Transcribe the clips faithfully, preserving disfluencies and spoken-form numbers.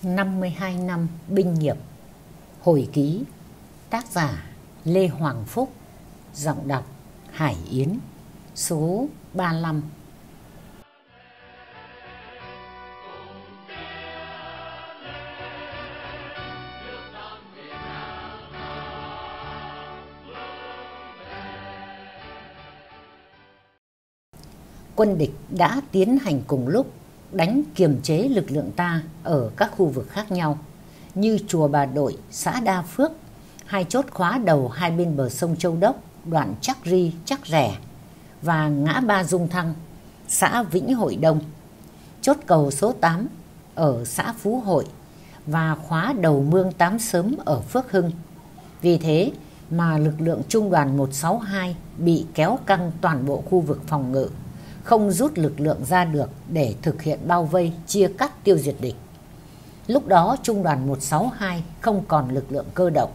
năm mươi hai năm binh nghiệp. Hồi ký. Tác giả Lê Hoàng Phúc. Giọng đọc Hải Yến. Số ba mươi lăm. Quân địch đã tiến hành cùng lúc đánh kiềm chế lực lượng ta ở các khu vực khác nhau như Chùa Bà Đội, xã Đa Phước, hai chốt khóa đầu hai bên bờ sông Châu Đốc, đoạn Chắc Ri, Chắc Rẻ và ngã ba Dung Thăng, xã Vĩnh Hội Đông, chốt cầu số tám ở xã Phú Hội và khóa đầu mương Tám Sớm ở Phước Hưng. Vì thế mà lực lượng trung đoàn một sáu hai bị kéo căng toàn bộ khu vực phòng ngự, không rút lực lượng ra được để thực hiện bao vây, chia cắt, tiêu diệt địch. Lúc đó trung đoàn một sáu hai không còn lực lượng cơ động.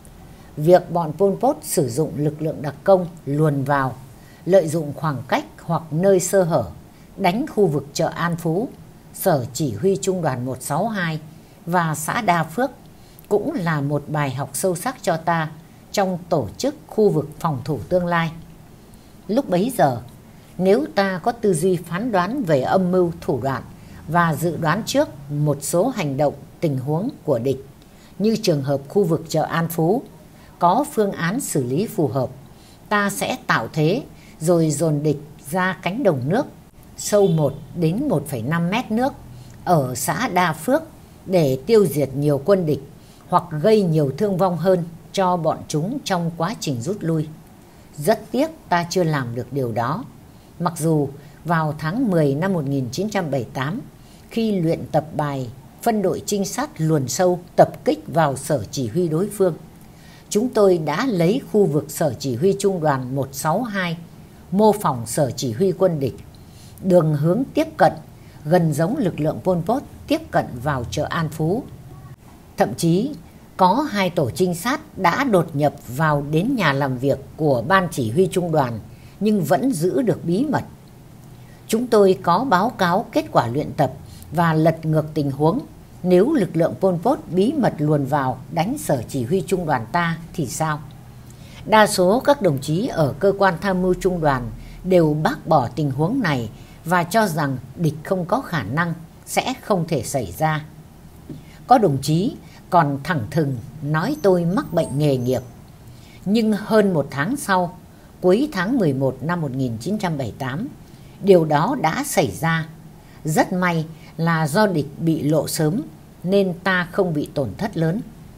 Việc bọn Pol Pot sử dụng lực lượng đặc công luồn vào, lợi dụng khoảng cách hoặc nơi sơ hở, đánh khu vực chợ An Phú, sở chỉ huy trung đoàn một sáu hai và xã Đa Phước cũng là một bài học sâu sắc cho ta trong tổ chức khu vực phòng thủ tương lai. Lúc bấy giờ, nếu ta có tư duy phán đoán về âm mưu thủ đoạn và dự đoán trước một số hành động tình huống của địch, như trường hợp khu vực chợ An Phú, có phương án xử lý phù hợp, ta sẽ tạo thế rồi dồn địch ra cánh đồng nước sâu một đến một phẩy năm mét nước ở xã Đa Phước để tiêu diệt nhiều quân địch hoặc gây nhiều thương vong hơn cho bọn chúng trong quá trình rút lui. Rất tiếc ta chưa làm được điều đó. Mặc dù vào tháng mười năm một nghìn chín trăm bảy mươi tám, khi luyện tập bài phân đội trinh sát luồn sâu tập kích vào sở chỉ huy đối phương, chúng tôi đã lấy khu vực sở chỉ huy trung đoàn một sáu hai mô phỏng sở chỉ huy quân địch. Đường hướng tiếp cận gần giống lực lượng Pol Pot tiếp cận vào chợ An Phú. Thậm chí có hai tổ trinh sát đã đột nhập vào đến nhà làm việc của ban chỉ huy trung đoàn nhưng vẫn giữ được bí mật. Chúng tôi có báo cáo kết quả luyện tập và lật ngược tình huống nếu lực lượng Pol Pot bí mật luồn vào đánh sở chỉ huy trung đoàn ta thì sao? Đa số các đồng chí ở cơ quan tham mưu trung đoàn đều bác bỏ tình huống này và cho rằng địch không có khả năng, sẽ không thể xảy ra. Có đồng chí còn thẳng thừng nói tôi mắc bệnh nghề nghiệp. Nhưng hơn một tháng sau, cuối tháng mười một năm một nghìn chín trăm bảy mươi tám, điều đó đã xảy ra. Rất may là do địch bị lộ sớm nên ta không bị tổn thất lớn.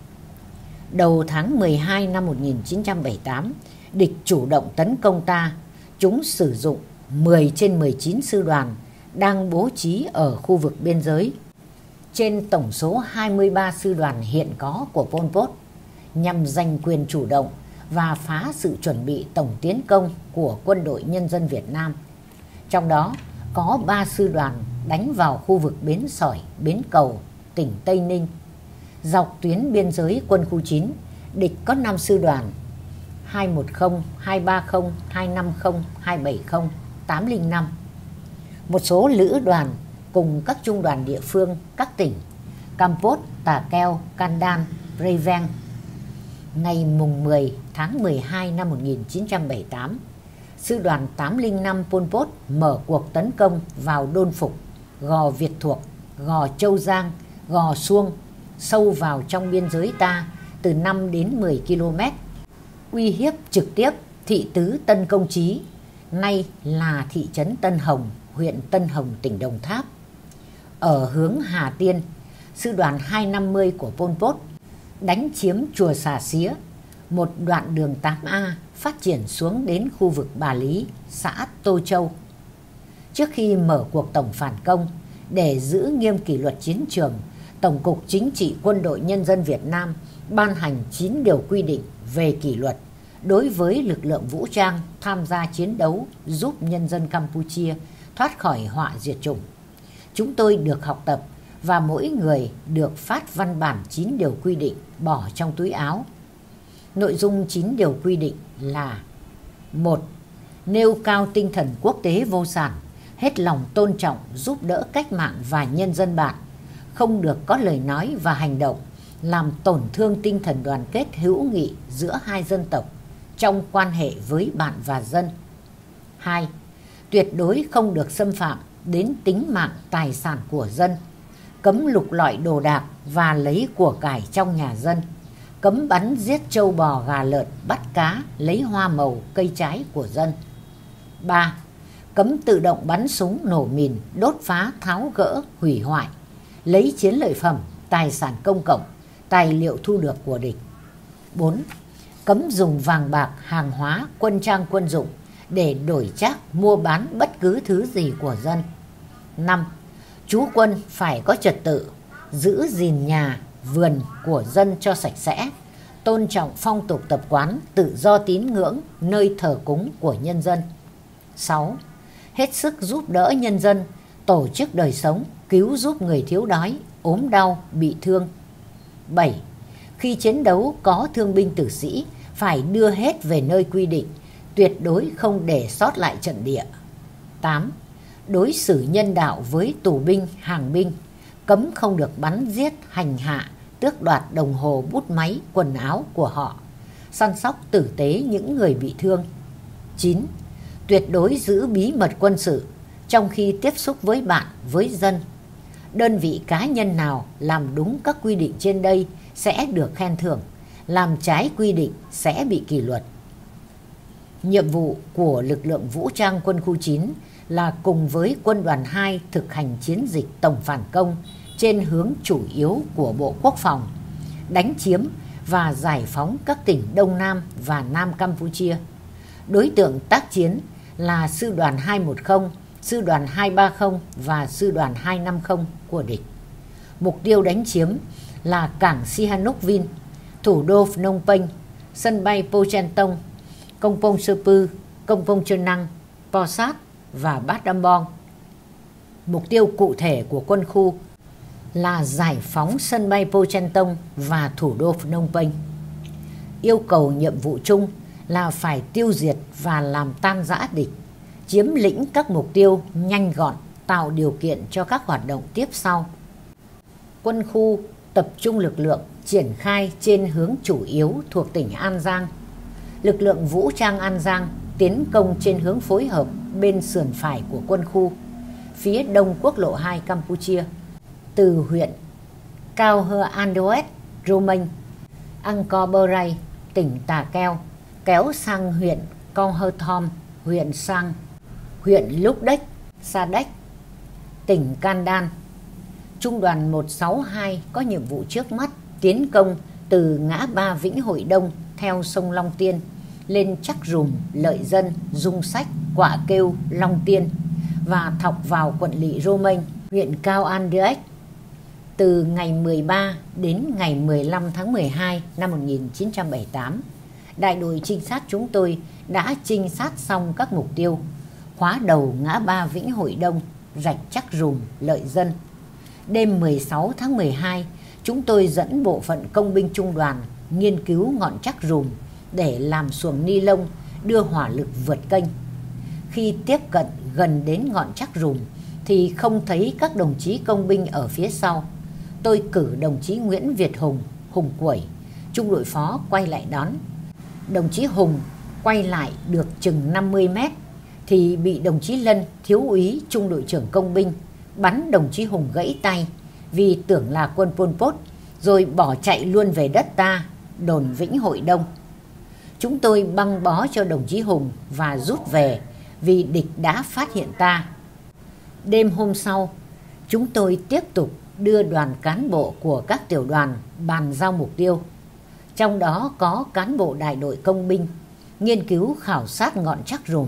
Đầu tháng mười hai năm một nghìn chín trăm bảy mươi tám, địch chủ động tấn công ta. Chúng sử dụng mười trên mười chín sư đoàn đang bố trí ở khu vực biên giới trên tổng số hai mươi ba sư đoàn hiện có của Pol Pot nhằm giành quyền chủ động và phá sự chuẩn bị tổng tiến công của Quân đội Nhân dân Việt Nam. Trong đó có ba sư đoàn đánh vào khu vực Bến Sỏi, Bến Cầu, tỉnh Tây Ninh. Dọc tuyến biên giới quân khu chín, địch có năm sư đoàn hai một không, hai ba không, hai năm không, hai bảy không, tám không năm. Một số lữ đoàn cùng các trung đoàn địa phương các tỉnh Campos, Tà Keo, Can Đan, Preven. Ngày mùng mười tháng mười hai năm một nghìn chín trăm bảy mươi tám, sư đoàn tám không năm Pol Pot mở cuộc tấn công vào Đôn Phục, Gò Việt Thuộc, Gò Châu Giang, Gò Suông, sâu vào trong biên giới ta từ năm đến mười ki lô mét, uy hiếp trực tiếp thị tứ Tân Công Chí, nay là thị trấn Tân Hồng, huyện Tân Hồng, tỉnh Đồng Tháp. Ở hướng Hà Tiên, sư đoàn hai năm mươi của Pol Pot đánh chiếm chùa Xà Xía, một đoạn đường tám A phát triển xuống đến khu vực Bà Lý, xã Tô Châu. Trước khi mở cuộc tổng phản công, để giữ nghiêm kỷ luật chiến trường, Tổng cục Chính trị Quân đội Nhân dân Việt Nam ban hành chín điều quy định về kỷ luật đối với lực lượng vũ trang tham gia chiến đấu giúp nhân dân Campuchia thoát khỏi họa diệt chủng. Chúng tôi được học tập và mỗi người được phát văn bản chín điều quy định bỏ trong túi áo. Nội dung chín điều quy định là: một. Nêu cao tinh thần quốc tế vô sản, hết lòng tôn trọng giúp đỡ cách mạng và nhân dân bạn, không được có lời nói và hành động làm tổn thương tinh thần đoàn kết hữu nghị giữa hai dân tộc trong quan hệ với bạn và dân. hai. Tuyệt đối không được xâm phạm đến tính mạng tài sản của dân, cấm lục lọi đồ đạc và lấy của cải trong nhà dân, cấm bắn giết trâu bò gà lợn, bắt cá, lấy hoa màu, cây trái của dân. ba. Cấm tự động bắn súng, nổ mìn, đốt phá, tháo gỡ, hủy hoại, lấy chiến lợi phẩm, tài sản công cộng, tài liệu thu được của địch. bốn. Cấm dùng vàng bạc, hàng hóa, quân trang quân dụng để đổi trác mua bán bất cứ thứ gì của dân. năm. Trú quân phải có trật tự, giữ gìn nhà, vườn của dân cho sạch sẽ, tôn trọng phong tục tập quán, tự do tín ngưỡng, nơi thờ cúng của nhân dân. sáu. Hết sức giúp đỡ nhân dân, tổ chức đời sống, cứu giúp người thiếu đói, ốm đau, bị thương. bảy. Khi chiến đấu có thương binh tử sĩ, phải đưa hết về nơi quy định, tuyệt đối không để sót lại trận địa. tám. Đối xử nhân đạo với tù binh, hàng binh, cấm không được bắn giết, hành hạ, tước đoạt đồng hồ, bút máy, quần áo của họ, săn sóc tử tế những người bị thương. chín. Tuyệt đối giữ bí mật quân sự trong khi tiếp xúc với bạn, với dân. Đơn vị cá nhân nào làm đúng các quy định trên đây sẽ được khen thưởng, làm trái quy định sẽ bị kỷ luật. Nhiệm vụ của lực lượng vũ trang quân khu chín là cùng với quân đoàn hai thực hành chiến dịch tổng phản công trên hướng chủ yếu của Bộ Quốc phòng, đánh chiếm và giải phóng các tỉnh Đông Nam và Nam Campuchia. Đối tượng tác chiến là sư đoàn hai một không, sư đoàn hai ba không và sư đoàn hai năm không của địch. Mục tiêu đánh chiếm là cảng Sihanoukville, thủ đô Phnom Penh, sân bay Pochentong, Kompong Serpu, Kompong Chhnang, Posat và Bat Dambong. Mục tiêu cụ thể của quân khu là giải phóng sân bay Pochentong và thủ đô Phnom Penh. Yêu cầu nhiệm vụ chung là phải tiêu diệt và làm tan rã địch, chiếm lĩnh các mục tiêu nhanh gọn, tạo điều kiện cho các hoạt động tiếp sau. Quân khu tập trung lực lượng triển khai trên hướng chủ yếu thuộc tỉnh An Giang. Lực lượng vũ trang An Giang tiến công trên hướng phối hợp bên sườn phải của quân khu, phía đông quốc lộ hai Campuchia, từ huyện Cao Hơ Andoet, Romanh, Angkor Bray, tỉnh Tà Keo, kéo sang huyện Con Hơ Thom, huyện Sang, huyện Lúc Đếch, Sa Đéc, tỉnh Can Đan. Trung đoàn một sáu hai có nhiệm vụ trước mắt tiến công từ ngã ba Vĩnh Hội Đông theo sông Long Tiên lên Chắc Rùm, Lợi Dân, Dung Sách, Quạ Kêu, Long Tiên và thọc vào quận lỵ Romanh, huyện Cao An Đếch. Từ ngày mười ba đến ngày mười lăm tháng mười hai năm một nghìn chín trăm bảy mươi tám, đại đội trinh sát chúng tôi đã trinh sát xong các mục tiêu, khóa đầu ngã ba Vĩnh Hội Đông, rạch Chắc Rùm, Lợi Dân. Đêm mười sáu tháng mười hai, chúng tôi dẫn bộ phận công binh trung đoàn nghiên cứu ngọn Chắc Rùm để làm xuồng ni lông đưa hỏa lực vượt kênh. Khi tiếp cận gần đến ngọn Chắc Rùm thì không thấy các đồng chí công binh ở phía sau. Tôi cử đồng chí Nguyễn Việt Hùng, Hùng Quẩy, trung đội phó quay lại đón. Đồng chí Hùng quay lại được chừng năm mươi mét thì bị đồng chí Lân, thiếu úy trung đội trưởng công binh, bắn đồng chí Hùng gãy tay vì tưởng là quân Pol Pot, rồi bỏ chạy luôn về đất ta, đồn Vĩnh Hội Đông. Chúng tôi băng bó cho đồng chí Hùng và rút về vì địch đã phát hiện ta. Đêm hôm sau, chúng tôi tiếp tục đưa đoàn cán bộ của các tiểu đoàn bàn giao mục tiêu. Trong đó có cán bộ đại đội công binh, nghiên cứu khảo sát ngọn Chắc Rùm.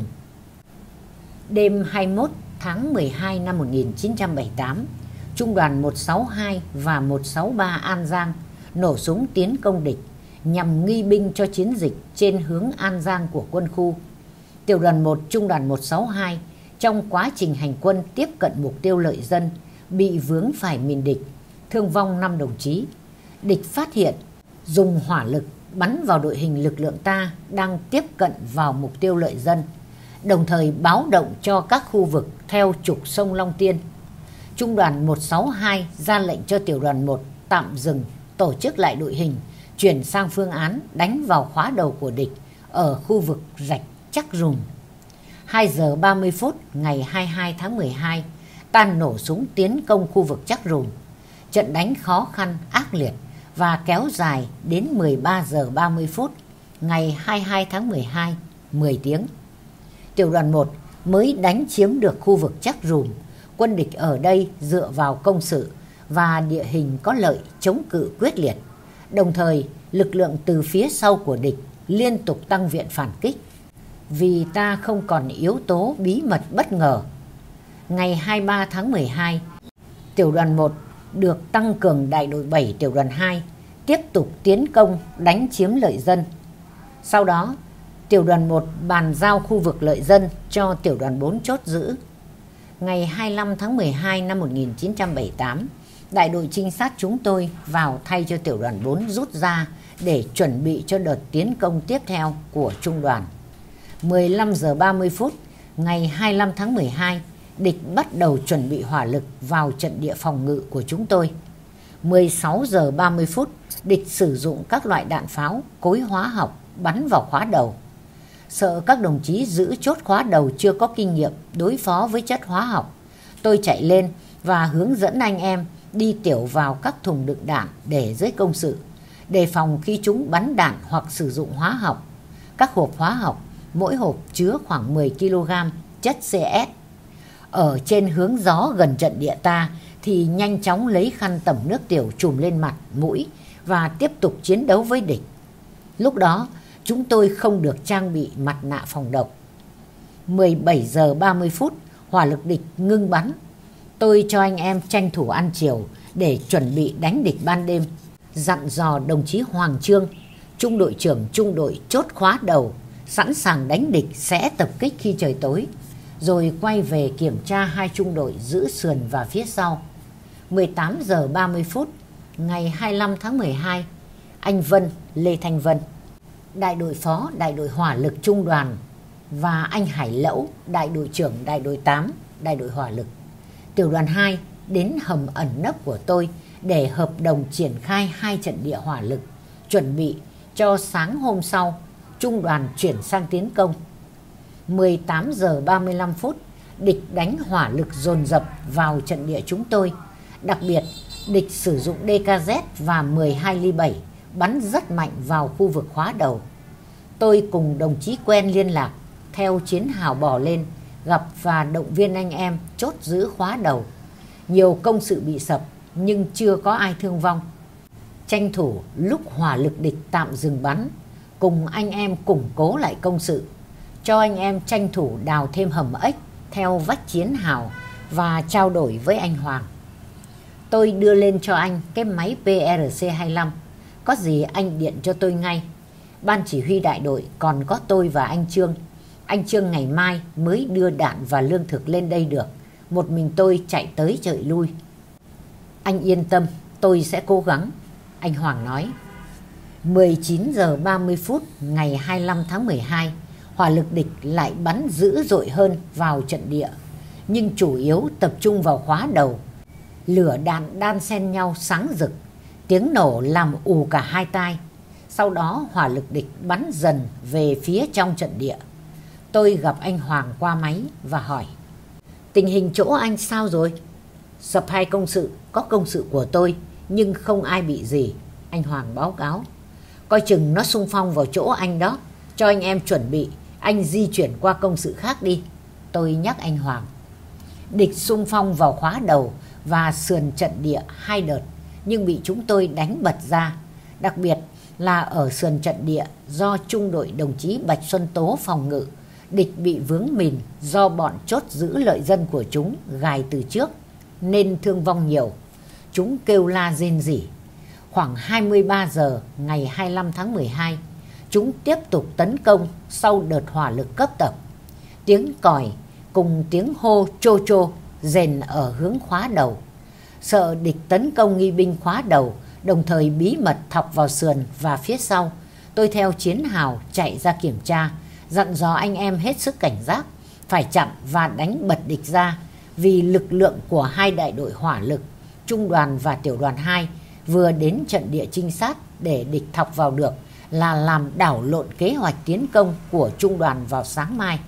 Đêm hai mươi mốt tháng mười hai năm một nghìn chín trăm bảy mươi tám, Trung đoàn một sáu hai và một sáu ba An Giang nổ súng tiến công địch nhằm nghi binh cho chiến dịch trên hướng An Giang của quân khu. Tiểu đoàn một Trung đoàn một sáu hai trong quá trình hành quân tiếp cận mục tiêu Lợi Dân bị vướng phải mìn địch, thương vong năm đồng chí. Địch phát hiện, dùng hỏa lực bắn vào đội hình lực lượng ta đang tiếp cận vào mục tiêu Lợi Dân, đồng thời báo động cho các khu vực theo trục sông Long Tiên. Trung đoàn một sáu hai ra lệnh cho tiểu đoàn một tạm dừng, tổ chức lại đội hình, chuyển sang phương án đánh vào khóa đầu của địch ở khu vực rạch Chắc Rùm. hai giờ ba mươi phút ngày hai mươi hai tháng mười hai, tan nổ súng tiến công khu vực Chắc Rùm. Trận đánh khó khăn, ác liệt và kéo dài đến mười ba giờ ba mươi phút ngày hai mươi hai tháng mười hai, mười tiếng. Tiểu đoàn một mới đánh chiếm được khu vực Chắc Rùm. Quân địch ở đây dựa vào công sự và địa hình có lợi chống cự quyết liệt. Đồng thời, lực lượng từ phía sau của địch liên tục tăng viện phản kích, vì ta không còn yếu tố bí mật bất ngờ. Ngày hai mươi ba tháng mười hai, tiểu đoàn một được tăng cường đại đội bảy tiểu đoàn hai tiếp tục tiến công đánh chiếm Lợi Dân. Sau đó, tiểu đoàn một bàn giao khu vực Lợi Dân cho tiểu đoàn bốn chốt giữ. Ngày hai mươi lăm tháng mười hai năm một nghìn chín trăm bảy mươi tám, đại đội trinh sát chúng tôi vào thay cho tiểu đoàn bốn rút ra để chuẩn bị cho đợt tiến công tiếp theo của trung đoàn. mười lăm giờ ba mươi phút ngày hai mươi lăm tháng mười hai, địch bắt đầu chuẩn bị hỏa lực vào trận địa phòng ngự của chúng tôi. mười sáu giờ ba mươi phút, địch sử dụng các loại đạn pháo cối hóa học bắn vào khóa đầu. Sợ các đồng chí giữ chốt khóa đầu chưa có kinh nghiệm đối phó với chất hóa học, tôi chạy lên và hướng dẫn anh em đi tiểu vào các thùng đựng đạn để dưới công sự, đề phòng khi chúng bắn đạn hoặc sử dụng hóa học. Các hộp hóa học, mỗi hộp chứa khoảng mười ki lô gam chất xê ét. Ở trên hướng gió gần trận địa ta thì nhanh chóng lấy khăn tẩm nước tiểu trùm lên mặt, mũi và tiếp tục chiến đấu với địch. Lúc đó, chúng tôi không được trang bị mặt nạ phòng độc. mười bảy giờ ba mươi phút, hỏa lực địch ngưng bắn. Tôi cho anh em tranh thủ ăn chiều để chuẩn bị đánh địch ban đêm. Dặn dò đồng chí Hoàng Trương, trung đội trưởng trung đội chốt khóa đầu, sẵn sàng đánh địch sẽ tập kích khi trời tối. Rồi quay về kiểm tra hai trung đội giữ sườn và phía sau. mười tám giờ ba mươi phút, ngày hai mươi lăm tháng mười hai, anh Vân, Lê Thanh Vân, đại đội phó đại đội hỏa lực trung đoàn, và anh Hải Lẫu, đại đội trưởng đại đội tám, đại đội hỏa lực, tiểu đoàn hai đến hầm ẩn nấp của tôi để hợp đồng triển khai hai trận địa hỏa lực, chuẩn bị cho sáng hôm sau trung đoàn chuyển sang tiến công. mười tám giờ ba mươi lăm phút, địch đánh hỏa lực dồn dập vào trận địa chúng tôi. Đặc biệt, địch sử dụng đê ca dét và mười hai ly bảy bắn rất mạnh vào khu vực khóa đầu. Tôi cùng đồng chí quen liên lạc, theo chiến hào bò lên, gặp và động viên anh em chốt giữ khóa đầu. Nhiều công sự bị sập nhưng chưa có ai thương vong. Tranh thủ lúc hỏa lực địch tạm dừng bắn, cùng anh em củng cố lại công sự, cho anh em tranh thủ đào thêm hầm ếch theo vách chiến hào và trao đổi với anh Hoàng. Tôi đưa lên cho anh cái máy pê rờ xê hai mươi lăm, có gì anh điện cho tôi ngay. Ban chỉ huy đại đội còn có tôi và anh Trương. Anh Trương ngày mai mới đưa đạn và lương thực lên đây được, một mình tôi chạy tới chạy lui. Anh yên tâm, tôi sẽ cố gắng, anh Hoàng nói. mười chín giờ ba mươi phút ngày hai mươi lăm tháng mười hai, hỏa lực địch lại bắn dữ dội hơn vào trận địa, nhưng chủ yếu tập trung vào khóa đầu. Lửa đạn đan xen nhau sáng rực, tiếng nổ làm ù cả hai tai. Sau đó hỏa lực địch bắn dần về phía trong trận địa. Tôi gặp anh Hoàng qua máy và hỏi: tình hình chỗ anh sao rồi? Sập hai công sự, có công sự của tôi nhưng không ai bị gì, anh Hoàng báo cáo. Coi chừng nó xung phong vào chỗ anh đó, cho anh em chuẩn bị, anh di chuyển qua công sự khác đi, tôi nhắc anh Hoàng. Địch xung phong vào khóa đầu và sườn trận địa hai đợt, nhưng bị chúng tôi đánh bật ra. Đặc biệt là ở sườn trận địa, do trung đội đồng chí Bạch Xuân Tố phòng ngự, địch bị vướng mìn do bọn chốt giữ Lợi Dân của chúng gài từ trước, nên thương vong nhiều. Chúng kêu la rên rỉ. Khoảng hai mươi ba giờ ngày hai mươi lăm tháng mười hai, chúng tiếp tục tấn công sau đợt hỏa lực cấp tập. Tiếng còi cùng tiếng hô chô chô rền ở hướng khóa đầu. Sợ địch tấn công nghi binh khóa đầu, đồng thời bí mật thọc vào sườn và phía sau, tôi theo chiến hào chạy ra kiểm tra, dặn dò anh em hết sức cảnh giác, phải chặn và đánh bật địch ra, vì lực lượng của hai đại đội hỏa lực, trung đoàn và tiểu đoàn hai, vừa đến trận địa trinh sát để địch thọc vào được là làm đảo lộn kế hoạch tiến công của trung đoàn vào sáng mai.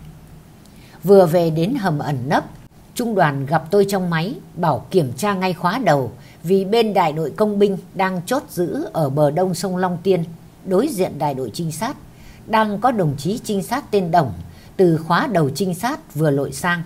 Vừa về đến hầm ẩn nấp, trung đoàn gặp tôi trong máy, bảo kiểm tra ngay khóa đầu vì bên đại đội công binh đang chốt giữ ở bờ đông sông Long Tiên, đối diện đại đội trinh sát, đang có đồng chí trinh sát tên Đồng từ khóa đầu trinh sát vừa lội sang.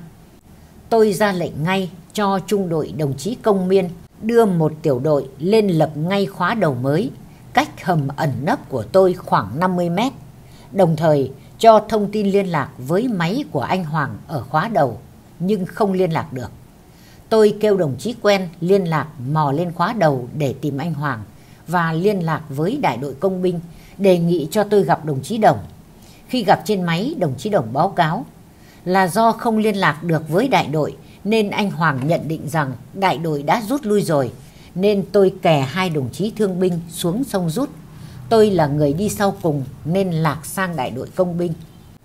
Tôi ra lệnh ngay cho trung đội đồng chí Công Miên đưa một tiểu đội lên lập ngay khóa đầu mới, cách hầm ẩn nấp của tôi khoảng năm mươi mét, đồng thời cho thông tin liên lạc với máy của anh Hoàng ở khóa đầu, nhưng không liên lạc được. Tôi kêu đồng chí quen liên lạc mò lên khóa đầu để tìm anh Hoàng và liên lạc với đại đội công binh, đề nghị cho tôi gặp đồng chí Đồng. Khi gặp trên máy, đồng chí Đồng báo cáo là do không liên lạc được với đại đội nên anh Hoàng nhận định rằng đại đội đã rút lui rồi, nên tôi kè hai đồng chí thương binh xuống sông rút. Tôi là người đi sau cùng nên lạc sang đại đội công binh.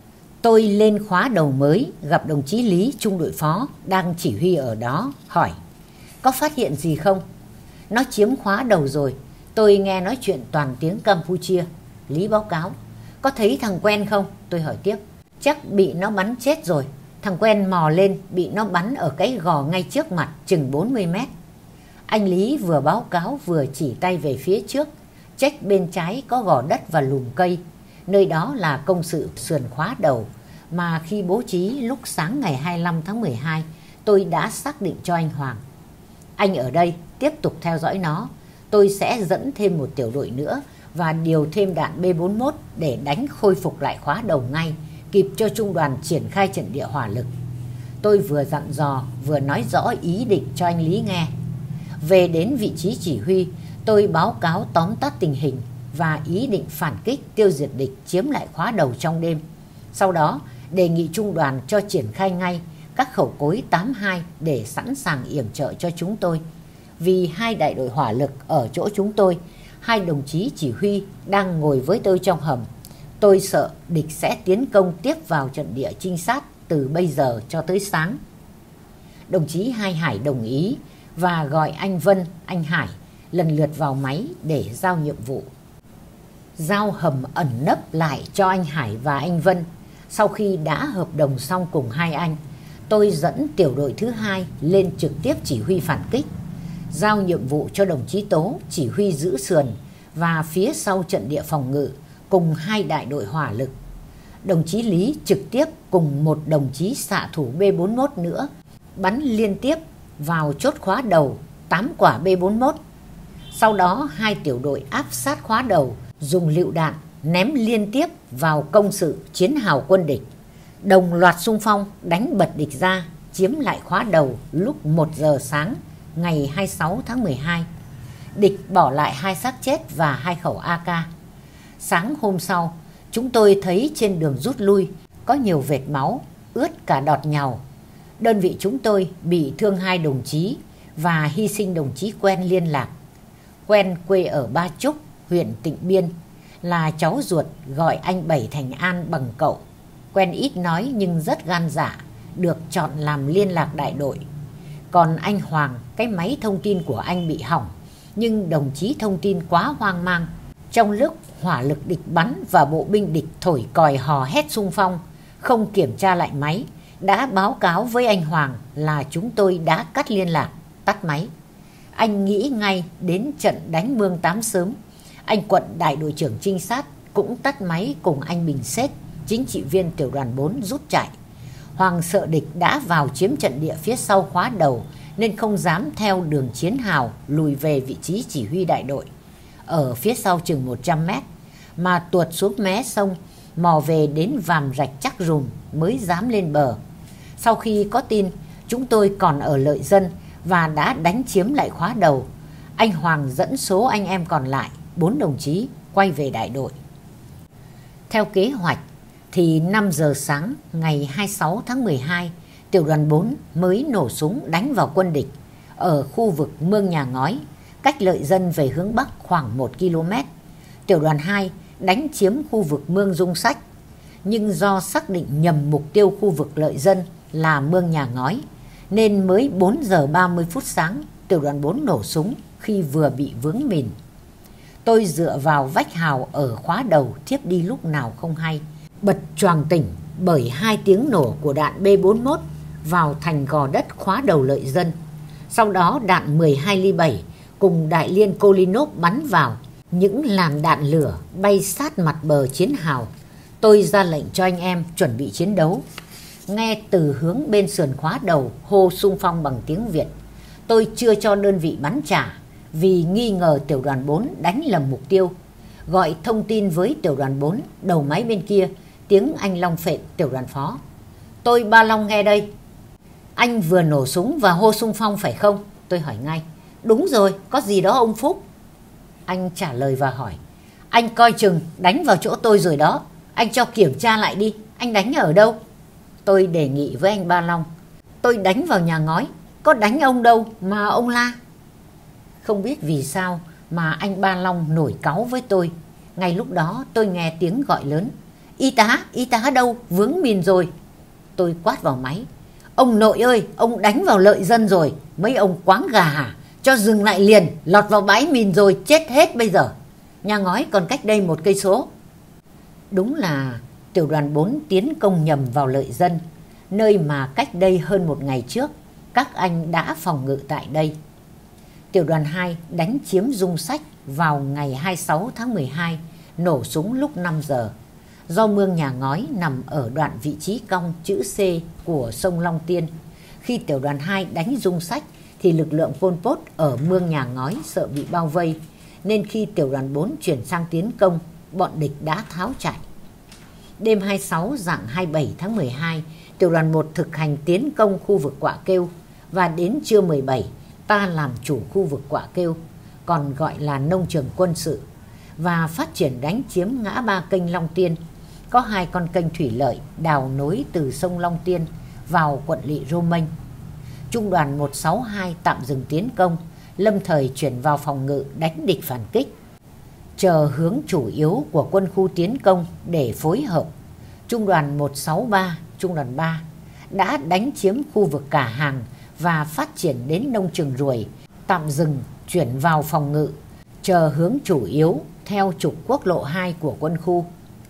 Tôi lên khóa đầu mới, gặp đồng chí Lý, trung đội phó, đang chỉ huy ở đó, hỏi: có phát hiện gì không? Nó chiếm khóa đầu rồi, tôi nghe nói chuyện toàn tiếng Campuchia. Lý báo cáo: có thấy thằng quen không? Tôi hỏi tiếp: chắc bị nó bắn chết rồi. Thằng quen mò lên, bị nó bắn ở cái gò ngay trước mặt, chừng bốn mươi mét. Anh Lý vừa báo cáo vừa chỉ tay về phía trước, check bên trái có gò đất và lùm cây. Nơi đó là công sự sườn khóa đầu mà khi bố trí lúc sáng ngày hai mươi lăm tháng mười hai tôi đã xác định cho anh Hoàng. Anh ở đây tiếp tục theo dõi nó. Tôi sẽ dẫn thêm một tiểu đội nữa và điều thêm đạn B bốn mươi mốt để đánh khôi phục lại khóa đầu ngay, kịp cho trung đoàn triển khai trận địa hỏa lực. Tôi vừa dặn dò vừa nói rõ ý định cho anh Lý nghe. Về đến vị trí chỉ huy, tôi báo cáo tóm tắt tình hình và ý định phản kích tiêu diệt địch chiếm lại khóa đầu trong đêm. Sau đó đề nghị trung đoàn cho triển khai ngay các khẩu cối tám mươi hai để sẵn sàng yểm trợ cho chúng tôi. Vì hai đại đội hỏa lực ở chỗ chúng tôi, hai đồng chí chỉ huy đang ngồi với tôi trong hầm. Tôi sợ địch sẽ tiến công tiếp vào trận địa trinh sát từ bây giờ cho tới sáng. Đồng chí Hai Hải đồng ý và gọi anh Vân, anh Hải lần lượt vào máy để giao nhiệm vụ. Giao hầm ẩn nấp lại cho anh Hải và anh Vân. Sau khi đã hợp đồng xong cùng hai anh, tôi dẫn tiểu đội thứ hai lên trực tiếp chỉ huy phản kích, giao nhiệm vụ cho đồng chí Tố chỉ huy giữ sườn và phía sau trận địa phòng ngự cùng hai đại đội hỏa lực. Đồng chí Lý trực tiếp cùng một đồng chí xạ thủ B bốn mươi mốt nữa bắn liên tiếp vào chốt khóa đầu tám quả B bốn mươi mốt. Sau đó hai tiểu đội áp sát khóa đầu, dùng lựu đạn ném liên tiếp vào công sự chiến hào quân địch, đồng loạt xung phong đánh bật địch ra, chiếm lại khóa đầu lúc một giờ sáng ngày hai mươi sáu tháng mười hai. Địch bỏ lại hai xác chết và hai khẩu A K. Sáng hôm sau, chúng tôi thấy trên đường rút lui có nhiều vệt máu, ướt cả đọt nhàu. Đơn vị chúng tôi bị thương hai đồng chí và hy sinh đồng chí Quen liên lạc. Quen quê ở Ba Trúc, huyện Tịnh Biên, là cháu ruột gọi anh Bảy Thành An bằng cậu. Quen ít nói nhưng rất gan dạ, được chọn làm liên lạc đại đội. Còn anh Hoàng, cái máy thông tin của anh bị hỏng, nhưng đồng chí thông tin quá hoang mang. Trong lúc hỏa lực địch bắn và bộ binh địch thổi còi hò hét xung phong, không kiểm tra lại máy, đã báo cáo với anh Hoàng là chúng tôi đã cắt liên lạc, tắt máy. Anh nghĩ ngay đến trận đánh Mương Tám sớm. Anh Quận, đại đội trưởng trinh sát, cũng tắt máy cùng anh Bình Xết, chính trị viên tiểu đoàn bốn rút chạy. Hoàng sợ địch đã vào chiếm trận địa phía sau khóa đầu nên không dám theo đường chiến hào lùi về vị trí chỉ huy đại đội ở phía sau chừng một trăm mét, mà tuột xuống mé sông mò về đến Vàm Rạch Chắc Rùm mới dám lên bờ. Sau khi có tin chúng tôi còn ở Lợi Dân và đã đánh chiếm lại khóa đầu, anh Hoàng dẫn số anh em còn lại, bốn đồng chí, quay về đại đội. Theo kế hoạch thì năm giờ sáng ngày hai mươi sáu tháng mười hai, tiểu đoàn bốn mới nổ súng đánh vào quân địch ở khu vực Mương Nhà Ngói, cách Lợi Dân về hướng Bắc khoảng một ki lô mét. Tiểu đoàn hai đánh chiếm khu vực Mương Dung Sách, nhưng do xác định nhầm mục tiêu khu vực Lợi Dân là Mương Nhà Ngói nên mới bốn giờ ba mươi phút sáng tiểu đoàn bốn nổ súng khi vừa bị vướng mìn. Tôi dựa vào vách hào ở khóa đầu thiếp đi lúc nào không hay, bật choàng tỉnh bởi hai tiếng nổ của đạn B bốn mốt vào thành gò đất khóa đầu Lợi Dân. Sau đó đạn mười hai ly bảy cùng đại liên Kolinov bắn vào, những làn đạn lửa bay sát mặt bờ chiến hào. Tôi ra lệnh cho anh em chuẩn bị chiến đấu. Nghe từ hướng bên sườn khóa đầu hô xung phong bằng tiếng Việt. Tôi chưa cho đơn vị bắn trả vì nghi ngờ tiểu đoàn bốn đánh lầm mục tiêu. Gọi thông tin với tiểu đoàn bốn, đầu máy bên kia, tiếng anh Long Phện, tiểu đoàn phó. Tôi Ba Long nghe đây. Anh vừa nổ súng và hô xung phong phải không? Tôi hỏi ngay. Đúng rồi, có gì đó ông Phúc. Anh trả lời và hỏi. Anh coi chừng đánh vào chỗ tôi rồi đó. Anh cho kiểm tra lại đi. Anh đánh ở đâu? Tôi đề nghị với anh Ba Long. Tôi đánh vào nhà ngói. Có đánh ông đâu mà ông la. Không biết vì sao mà anh Ba Long nổi cáu với tôi. Ngay lúc đó tôi nghe tiếng gọi lớn. Y tá, y tá đâu? Vướng mìn rồi. Tôi quát vào máy. Ông nội ơi, ông đánh vào Lợi Dân rồi. Mấy ông quáng gà hả? Cho dừng lại liền, lọt vào bãi mìn rồi, chết hết bây giờ. Nhà ngói còn cách đây một cây số. Đúng là tiểu đoàn bốn tiến công nhầm vào Lợi Dân, nơi mà cách đây hơn một ngày trước các anh đã phòng ngự tại đây. Tiểu đoàn hai đánh chiếm Dung Sách vào ngày hai mươi sáu tháng mười hai, nổ súng lúc năm giờ. Do mương Nhà Ngói nằm ở đoạn vị trí cong chữ C của sông Long Tiên, khi tiểu đoàn hai đánh Dung Sách thì lực lượng Pol Pot ở mương Nhà Ngói sợ bị bao vây, nên khi tiểu đoàn bốn chuyển sang tiến công, bọn địch đã tháo chạy. Đêm hai mươi sáu rạng hai mươi bảy tháng mười hai, tiểu đoàn một thực hành tiến công khu vực Quạ Kêu, và đến trưa mười bảy ta làm chủ khu vực Quạ Kêu, còn gọi là nông trường quân sự, và phát triển đánh chiếm ngã ba kênh Long Tiên. Có hai con kênh thủy lợi đào nối từ sông Long Tiên vào quận lỵ Rô Mênh. Trung đoàn một sáu hai tạm dừng tiến công, lâm thời chuyển vào phòng ngự đánh địch phản kích, chờ hướng chủ yếu của quân khu tiến công để phối hợp. Trung đoàn một sáu ba, trung đoàn ba đã đánh chiếm khu vực Cả Hàng và phát triển đến nông trường Ruồi, tạm dừng chuyển vào phòng ngự, chờ hướng chủ yếu theo trục quốc lộ hai của quân khu.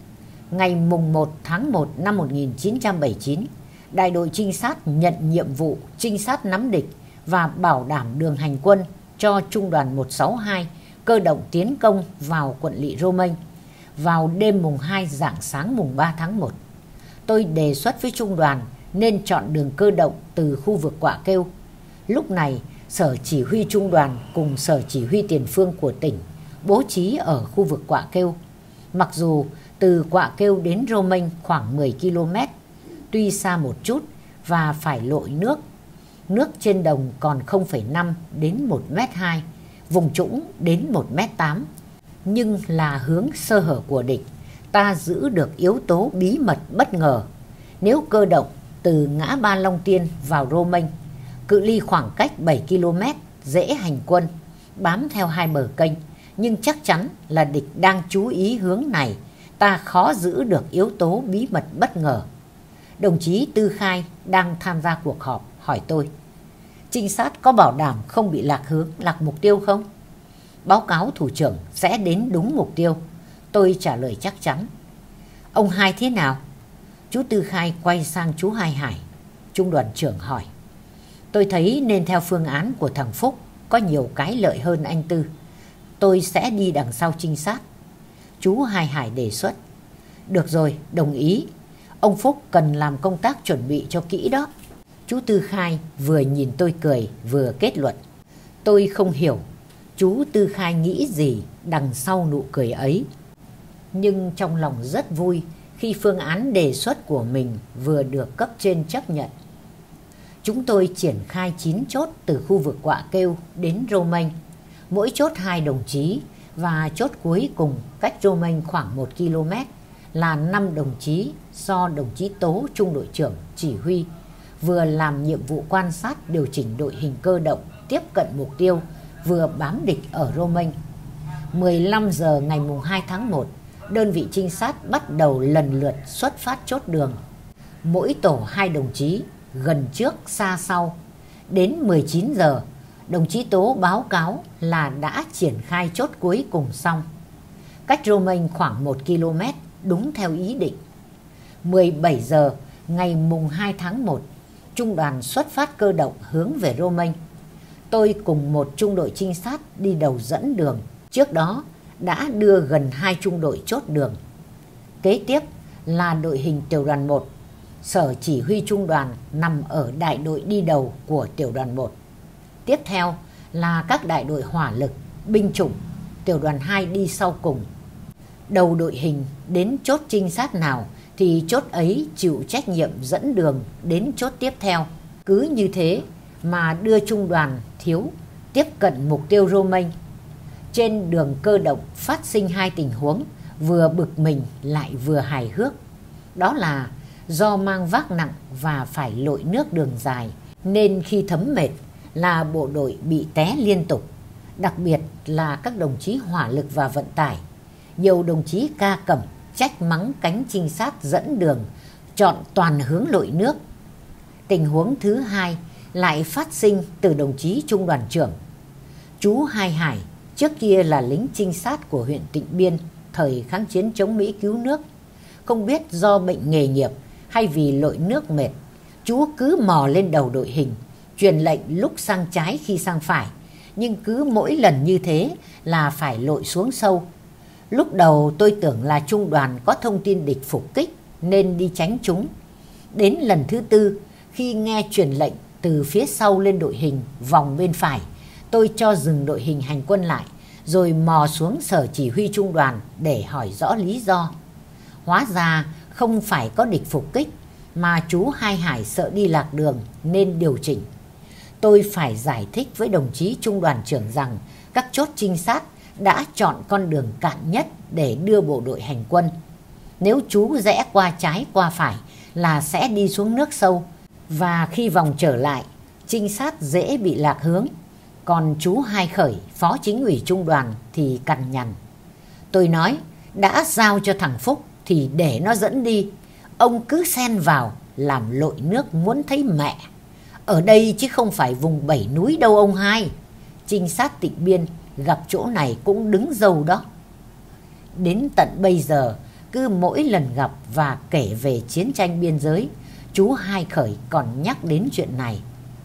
Ngày mùng một tháng một năm một nghìn chín trăm bảy mươi chín, đại đội trinh sát nhận nhiệm vụ trinh sát nắm địch và bảo đảm đường hành quân cho trung đoàn một sáu hai cơ động tiến công vào quận lỵ Rô Mênh vào đêm mùng hai rạng sáng mùng ba tháng một. Tôi đề xuất với trung đoàn nên chọn đường cơ động từ khu vực Quạ Kêu. Lúc này, sở chỉ huy trung đoàn cùng sở chỉ huy tiền phương của tỉnh bố trí ở khu vực Quạ Kêu. Mặc dù từ Quạ Kêu đến Rô Mênh khoảng mười ki lô mét, tuy xa một chút và phải lội nước. Nước trên đồng còn không phẩy năm đến một mét hai, vùng trũng đến một mét tám. Nhưng là hướng sơ hở của địch, ta giữ được yếu tố bí mật bất ngờ. Nếu cơ động từ ngã ba Long Tiên vào Rô Mênh, cự ly khoảng cách bảy ki lô mét, dễ hành quân, bám theo hai bờ kênh. Nhưng chắc chắn là địch đang chú ý hướng này, ta khó giữ được yếu tố bí mật bất ngờ. Đồng chí Tư Khai đang tham gia cuộc họp hỏi tôi, trinh sát có bảo đảm không bị lạc hướng, lạc mục tiêu không? Báo cáo thủ trưởng sẽ đến đúng mục tiêu. Tôi trả lời chắc chắn. Ông Hai thế nào? Chú Tư Khai quay sang chú Hai Hải. Trung đoàn trưởng hỏi. Tôi thấy nên theo phương án của thằng Phúc, có nhiều cái lợi hơn anh Tư. Tôi sẽ đi đằng sau trinh sát. Chú Hai Hải đề xuất. Được rồi, đồng ý. Ông Phúc cần làm công tác chuẩn bị cho kỹ đó. Chú Tư Khai vừa nhìn tôi cười vừa kết luận. Tôi không hiểu chú Tư Khai nghĩ gì đằng sau nụ cười ấy, nhưng trong lòng rất vui khi phương án đề xuất của mình vừa được cấp trên chấp nhận. Chúng tôi triển khai chín chốt từ khu vực Quạ Kêu đến Rô Mênh, mỗi chốt hai đồng chí, và chốt cuối cùng cách Rô Mênh khoảng một ki lô mét là năm đồng chí do đồng chí Tố trung đội trưởng chỉ huy, vừa làm nhiệm vụ quan sát điều chỉnh đội hình cơ động tiếp cận mục tiêu, vừa bám địch ở Rô Mênh. mười lăm giờ ngày mùng hai tháng một, đơn vị trinh sát bắt đầu lần lượt xuất phát chốt đường. Mỗi tổ hai đồng chí, gần trước xa sau, Đến mười chín giờ, đồng chí Tố báo cáo là đã triển khai chốt cuối cùng xong. Cách Rô Mênh khoảng một ki lô mét, đúng theo ý định. mười bảy giờ ngày mùng hai tháng một, trung đoàn xuất phát cơ động hướng về Rô Mênh. Tôi cùng một trung đội trinh sát đi đầu dẫn đường. Trước đó đã đưa gần hai trung đội chốt đường. Kế tiếp là đội hình tiểu đoàn một. Sở chỉ huy trung đoàn nằm ở đại đội đi đầu của tiểu đoàn một. Tiếp theo là các đại đội hỏa lực, binh chủng, tiểu đoàn hai đi sau cùng. Đầu đội hình đến chốt trinh sát nào thì chốt ấy chịu trách nhiệm dẫn đường đến chốt tiếp theo. Cứ như thế mà đưa trung đoàn thiếu tiếp cận mục tiêu Rô Mênh. Trên đường cơ động phát sinh hai tình huống vừa bực mình lại vừa hài hước. Đó là do mang vác nặng và phải lội nước đường dài, nên khi thấm mệt là bộ đội bị té liên tục. Đặc biệt là các đồng chí hỏa lực và vận tải. Nhiều đồng chí ca cẩm trách mắng cánh trinh sát dẫn đường chọn toàn hướng lội nước. Tình huống thứ hai lại phát sinh từ đồng chí trung đoàn trưởng. Chú Hai Hải trước kia là lính trinh sát của huyện Tịnh Biên thời kháng chiến chống Mỹ cứu nước. Không biết do bệnh nghề nghiệp hay vì lội nước mệt, chú cứ mò lên đầu đội hình, truyền lệnh lúc sang trái khi sang phải, nhưng cứ mỗi lần như thế là phải lội xuống sâu. Lúc đầu tôi tưởng là trung đoàn có thông tin địch phục kích nên đi tránh chúng. Đến lần thứ tư, khi nghe truyền lệnh từ phía sau lên đội hình vòng bên phải, tôi cho dừng đội hình hành quân lại, rồi mò xuống sở chỉ huy trung đoàn để hỏi rõ lý do. Hóa ra không phải có địch phục kích, mà chú Hai Hải sợ đi lạc đường nên điều chỉnh. Tôi phải giải thích với đồng chí trung đoàn trưởng rằng các chốt trinh sát đã chọn con đường cạn nhất để đưa bộ đội hành quân. Nếu chú rẽ qua trái qua phải là sẽ đi xuống nước sâu, và khi vòng trở lại, trinh sát dễ bị lạc hướng. Còn chú Hai Khởi, phó chính ủy trung đoàn thì cằn nhằn. Tôi nói, đã giao cho thằng Phúc thì để nó dẫn đi. Ông cứ xen vào làm lội nước muốn thấy mẹ. Ở đây chứ không phải vùng bảy núi đâu ông Hai. Trinh sát Tịnh Biên gặp chỗ này cũng đứng dâu đó. Đến tận bây giờ, cứ mỗi lần gặp và kể về chiến tranh biên giới, chú Hai Khởi còn nhắc đến chuyện này.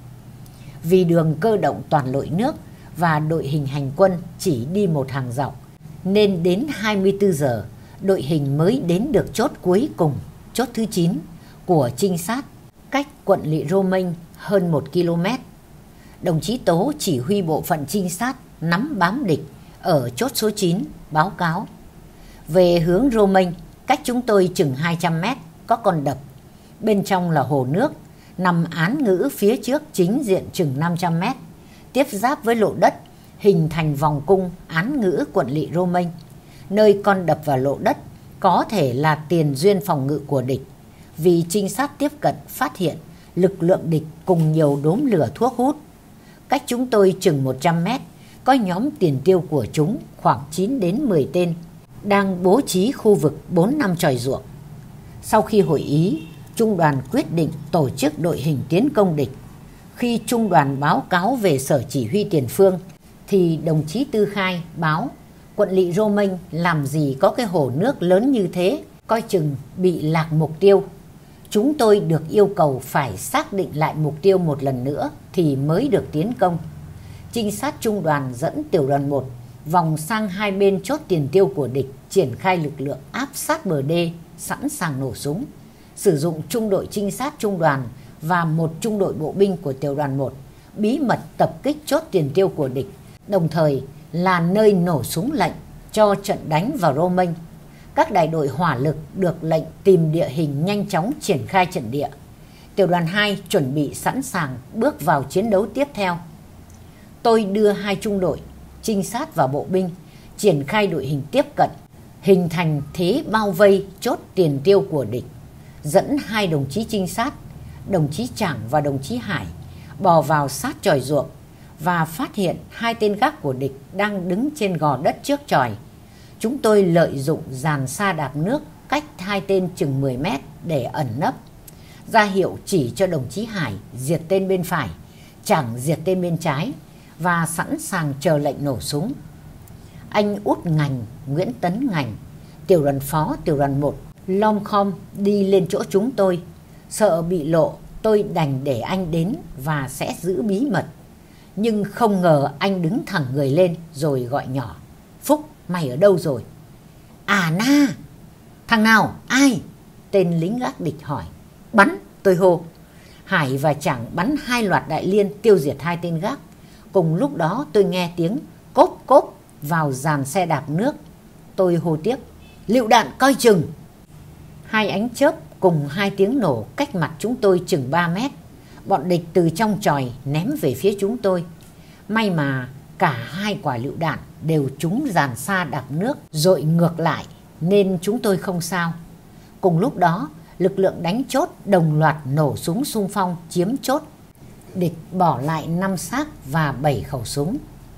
Vì đường cơ động toàn lội nước và đội hình hành quân chỉ đi một hàng dọc, nên đến hai mươi tư giờ, đội hình mới đến được chốt cuối cùng, chốt thứ chín của trinh sát, cách quận lỵ Rô Mênh hơn một ki lô mét. Đồng chí Tố chỉ huy bộ phận trinh sát nắm bám địch ở chốt số chín báo cáo. Về hướng Rô Mênh, cách chúng tôi chừng hai trăm mét, có con đập. Bên trong là hồ nước, nằm án ngữ phía trước chính diện chừng năm trăm mét, tiếp giáp với lộ đất, hình thành vòng cung án ngữ quận lỵ Rô Mênh. Nơi con đập và lộ đất có thể là tiền duyên phòng ngự của địch, vì trinh sát tiếp cận phát hiện lực lượng địch cùng nhiều đốm lửa thuốc hút. Cách chúng tôi chừng một trăm mét, có nhóm tiền tiêu của chúng khoảng chín đến mười tên, đang bố trí khu vực bốn năm chòi ruộng. Sau khi hội ý, trung đoàn quyết định tổ chức đội hình tiến công địch. Khi trung đoàn báo cáo về sở chỉ huy tiền phương, thì đồng chí Tư Khai báo quận lỵ Rô Mênh làm gì có cái hồ nước lớn như thế, coi chừng bị lạc mục tiêu. Chúng tôi được yêu cầu phải xác định lại mục tiêu một lần nữa thì mới được tiến công. Trinh sát trung đoàn dẫn tiểu đoàn một vòng sang hai bên chốt tiền tiêu của địch, triển khai lực lượng áp sát bờ đê, sẵn sàng nổ súng. Sử dụng trung đội trinh sát trung đoàn và một trung đội bộ binh của tiểu đoàn một bí mật tập kích chốt tiền tiêu của địch, đồng thời là nơi nổ súng lệnh cho trận đánh vào Rô Mênh. Các đại đội hỏa lực được lệnh tìm địa hình nhanh chóng triển khai trận địa. Tiểu đoàn hai chuẩn bị sẵn sàng bước vào chiến đấu tiếp theo. Tôi đưa hai trung đội trinh sát và bộ binh triển khai đội hình tiếp cận, hình thành thế bao vây chốt tiền tiêu của địch. Dẫn hai đồng chí trinh sát, đồng chí Trảng và đồng chí Hải bò vào sát chòi ruộng và phát hiện hai tên gác của địch đang đứng trên gò đất trước chòi. Chúng tôi lợi dụng dàn sa đạp nước cách hai tên chừng mười mét để ẩn nấp, ra hiệu chỉ cho đồng chí Hải diệt tên bên phải, chảng diệt tên bên trái và sẵn sàng chờ lệnh nổ súng. Anh Út Ngành, Nguyễn Tấn Ngành, tiểu đoàn phó tiểu đoàn một lom khom đi lên chỗ chúng tôi. Sợ bị lộ, tôi đành để anh đến và sẽ giữ bí mật. Nhưng không ngờ anh đứng thẳng người lên rồi gọi nhỏ: Phúc, mày ở đâu rồi? À na. Thằng nào? Ai? Tên lính gác địch hỏi. Bắn, tôi hô. Hải và Chảng bắn hai loạt đại liên tiêu diệt hai tên gác. Cùng lúc đó tôi nghe tiếng cốp cốp vào dàn xe đạp nước. Tôi hô tiếp: Lựu đạn coi chừng. Hai ánh chớp cùng hai tiếng nổ cách mặt chúng tôi chừng ba mét. Bọn địch từ trong chòi ném về phía chúng tôi. May mà cả hai quả lựu đạn đều trúng dàn xa đạp nước dội ngược lại nên chúng tôi không sao. Cùng lúc đó, lực lượng đánh chốt đồng loạt nổ súng xung phong chiếm chốt. Địch bỏ lại năm xác và bảy khẩu súng.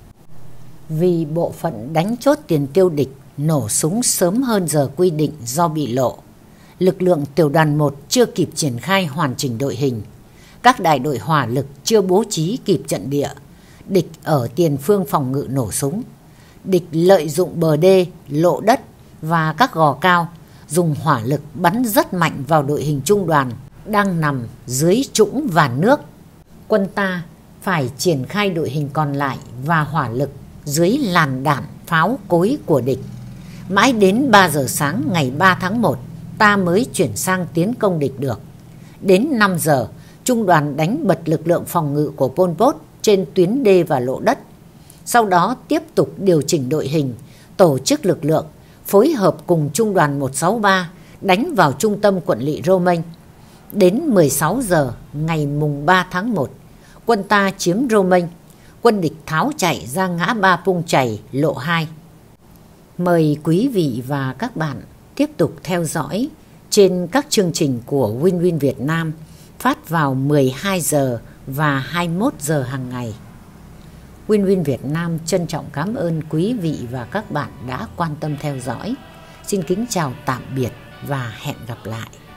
Vì bộ phận đánh chốt tiền tiêu địch nổ súng sớm hơn giờ quy định do bị lộ, lực lượng tiểu đoàn một chưa kịp triển khai hoàn chỉnh đội hình. Các đại đội hỏa lực chưa bố trí kịp trận địa. Địch ở tiền phương phòng ngự nổ súng. Địch lợi dụng bờ đê, lộ đất và các gò cao, dùng hỏa lực bắn rất mạnh vào đội hình trung đoàn đang nằm dưới trũng và nước. Quân ta phải triển khai đội hình còn lại và hỏa lực dưới làn đạn pháo cối của địch. Mãi đến ba giờ sáng ngày ba tháng một, ta mới chuyển sang tiến công địch được. Đến năm giờ, trung đoàn đánh bật lực lượng phòng ngự của Pol Pot trên tuyến đê và lộ đất. Sau đó tiếp tục điều chỉnh đội hình, tổ chức lực lượng, phối hợp cùng trung đoàn một sáu ba đánh vào trung tâm quận lỵ Rô-Manh. Đến mười sáu giờ ngày mùng ba tháng một, quân ta chiếm Rô-Manh. Quân địch tháo chạy ra ngã ba Pung Chày, lộ hai. Mời quý vị và các bạn tiếp tục theo dõi trên các chương trình của Win Win Việt Nam phát vào mười hai giờ và hai mươi mốt giờ hàng ngày. Win Win Việt Nam trân trọng cảm ơn quý vị và các bạn đã quan tâm theo dõi. Xin kính chào tạm biệt và hẹn gặp lại.